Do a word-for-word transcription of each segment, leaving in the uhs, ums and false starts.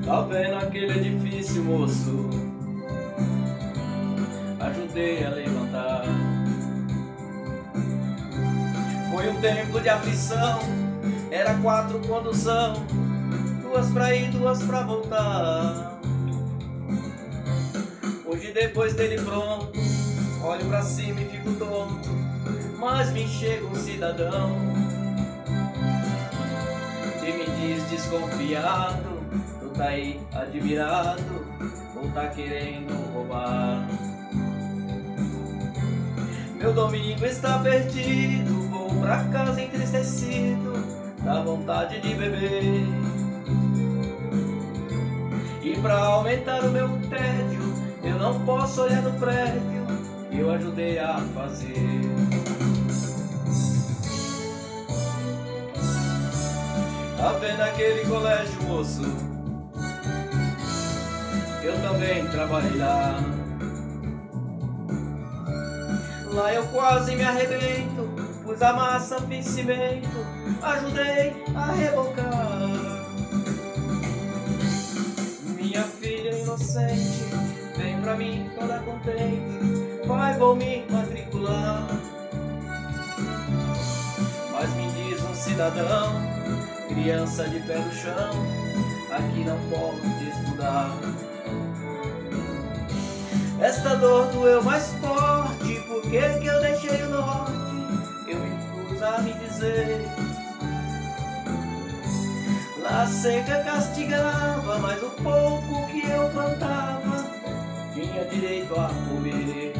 Tá vendo aquele edifício, moço? Ajudei a levantar. Foi um tempo de aflição, era quatro condução, duas pra ir, duas pra voltar. Hoje depois dele pronto, olho pra cima e fico tonto, mas me chega um cidadão que me diz desconfiado: tu tá aí admirado ou tá querendo roubar? Meu domingo está perdido, vou pra casa entristecido, dá vontade de beber. E pra aumentar o meu tédio, eu não posso olhar no prédio que eu ajudei a fazer. Tá vendo aquele colégio, moço? Eu também trabalhei lá. Lá eu quase me arrebento, pus a massa, fiz cimento, ajudei a rebocar. Minha filha inocente vem pra mim toda contente, pai, vou me matricular. Mas me diz um cidadão, criança de pé no chão, aqui não pode estudar. Esta dor doeu mais forte, por que que eu deixei o norte? Eu me pus a me dizer. Lá a seca castigava, mas o pouco que eu plantava tinha direito a comer.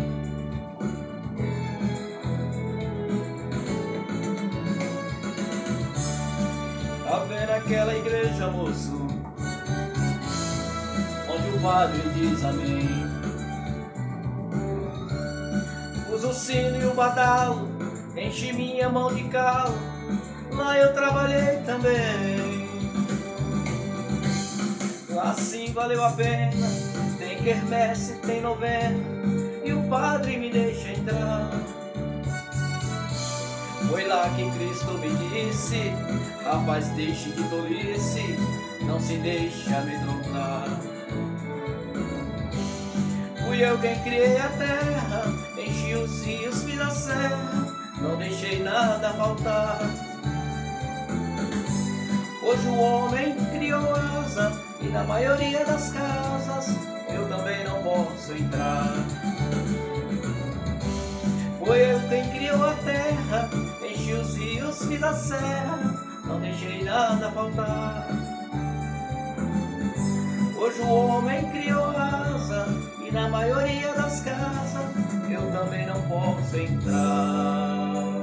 Tá vendo aquela igreja, moço, onde o padre diz amém? Pus o sino e o badalo, enchi minha mão de calo, lá eu trabalhei também. Lá sim valeu a pena, tem quermesse, tem novena, e o padre me deixa entrar. Foi lá que Cristo me disse: rapaz, deixe de tolice, não se deixe amedrontar. Fui eu quem criei a terra, enchi os rios, fiz a serra, não deixei nada faltar. Hoje o homem criou asa, e na maioria das casas eu também não posso entrar. Foi eu quem criou a terra, enchi os rios, fiz a serra, não deixei nada faltar. Hoje o homem criou asa, e na maioria das casas eu também não posso entrar.